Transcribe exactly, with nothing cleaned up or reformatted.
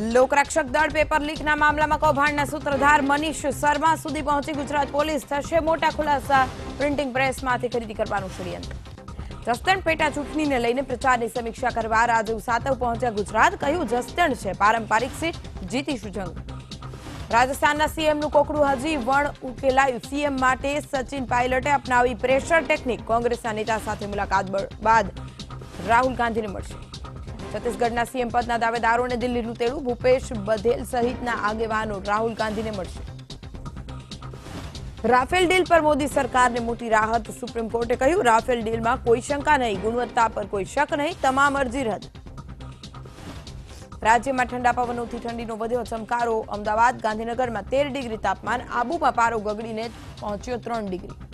લોકરક્ષક દળ પેપર લીકના મામલામાં કૌભાંડના સૂત્રધાર મનીષ શર્મા સુધી પહોંચી ગુજરાત પોલીસ થશે મોટા ખુલાસા પ્રિન્ટિંગ પ્રેસમાંથી ખરીદી કરવાનું ષડયંત્ર જસદણ પેટા ચૂંટણીને લઈને પ્રચારની સમીક્ષા કરવા રાજુ સાતવ પહોંચ્યા ગુજરાત કહ્યું જસદણ છે પારંપરિક સીટ જીતીશું જંગ રાજસ્થાનના સીએમનું કોકડું હજી વણ ઉકેલાયું સીએમ માટે સચિન પાયલટે અપનાવી પ્રેશર ટેકનિક કોંગ્રેસના નેતા સાથે મુલાકાત બાદ રાહુલ ગાંધીને મળશે छत्तीसगढ़ सीएम पदना दावेदारों ने दिल्ली तेड़ू भूपेश बघेल सहितना आगेवानों राहुल गांधी ने मळशे राफेल डील पर मोदी सरकार ने मोटी राहत सुप्रीम कोर्टे कह्यु राफेल डील में कोई शंका नहीं गुणवत्ता पर कोई शक नहीं तमाम अर्जी रद्द राज्य में ठंडा पवनों थी ठंडीनो वध्यो चमकारो अमदावाद गांधीनगर में तेर डिग्री तापमान आबू में पारो गगड़ीने पहोंच्यो त्रण डिग्री।